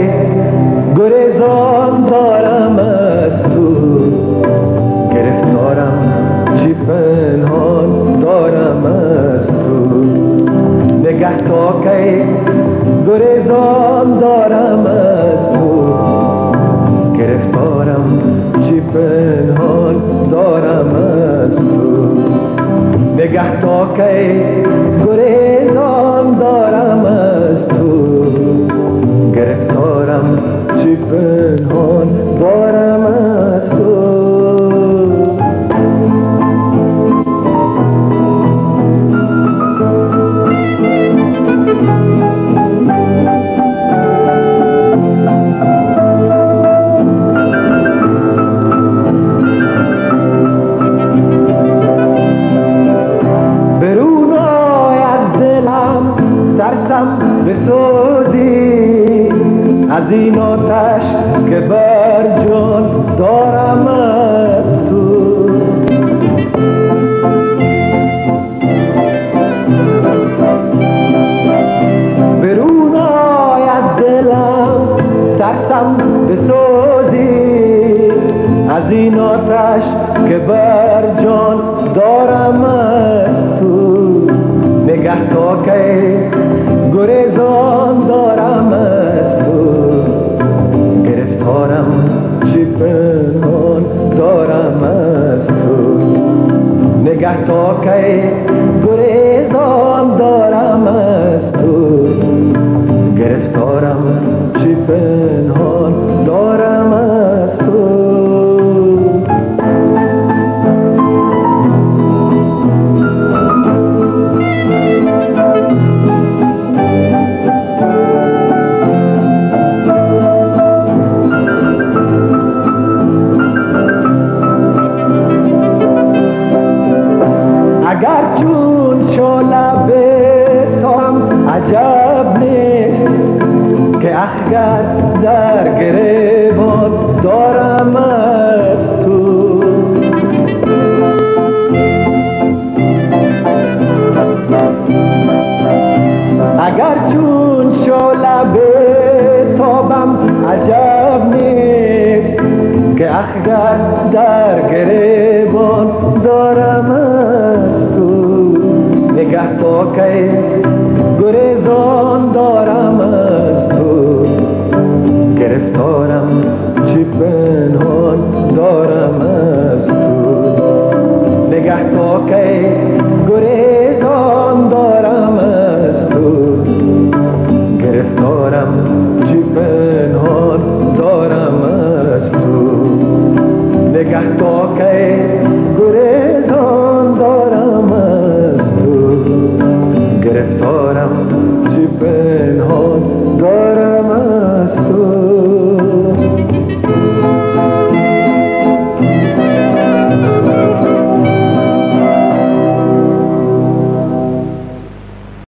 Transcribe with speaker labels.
Speaker 1: گریزان دارم از تو، گرفتارم چی پنهان دارم از تو. نگه تا کی گریزان دارم از تو، گرفتارم چی پنهان دارم از تو. نگه تا کی گریزان دارم از تو، گرفتارم چی پنهان دارم از تو. ترسم بسوزی از این آتش که بر جان دارم از تو. برون آی از دلم، ترسم بسوزی از این آتش که بر جان دارم از تو. نگه تا کی گریزان دارم از تو، گرفتارم چی پنهان دارم از تو. نگه تا کی گریزان دارم از تو، گرفتارم چی پنهان دارم از تو. اگر چون شعله بتام عجب نیست که اخگر در گریبان دارم از تو. اگر چون شعله بتابم عجب نیست که اخگر در گریبان دارم از تو. نگه تا کی گریزان دارم از تو، گرفتارم چی پنهان دارم از تو. نگه تا کی گریزان دارم از تو، گرفتارم چی پنهان دارم از تو. نگه تا کی گریزان دارم از تو، گرفتارم